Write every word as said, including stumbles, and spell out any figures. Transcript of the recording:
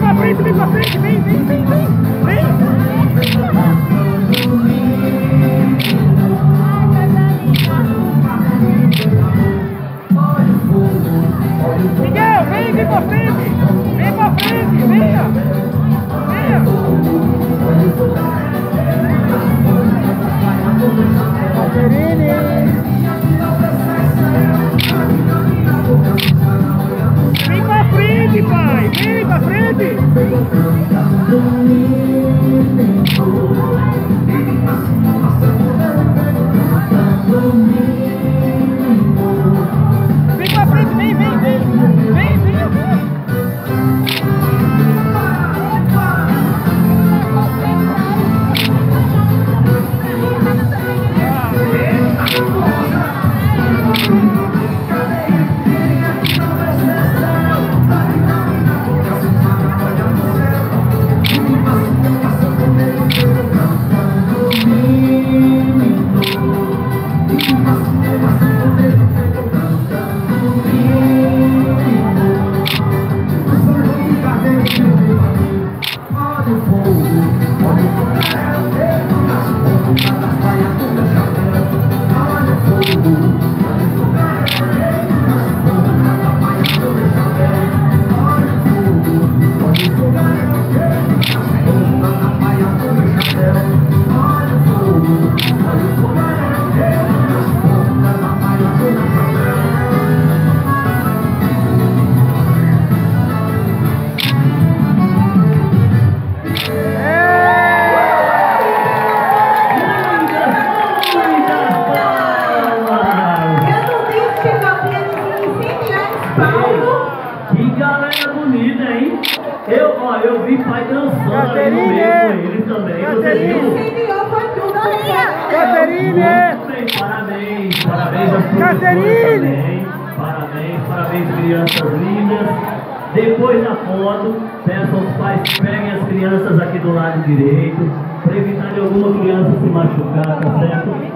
pra frente, vem pra frente, vem, vem, vem, vem, vem. Miguel, vem, vem pra frente, vem pra frente, venha, venha. Vem pra frente, pai, vem pra frente. Vem pra frente, vem, vem, vem, vem, vem, vem. Que galera bonita, hein? Eu, ó, eu vi pai dançando ali no meio com eles também. Você viu? Caterine! Parabéns, parabéns às Caterine! também. Parabéns, parabéns, crianças lindas. Depois da foto, peço aos pais que peguem as crianças aqui do lado direito, para evitar de alguma criança se machucar, tá certo?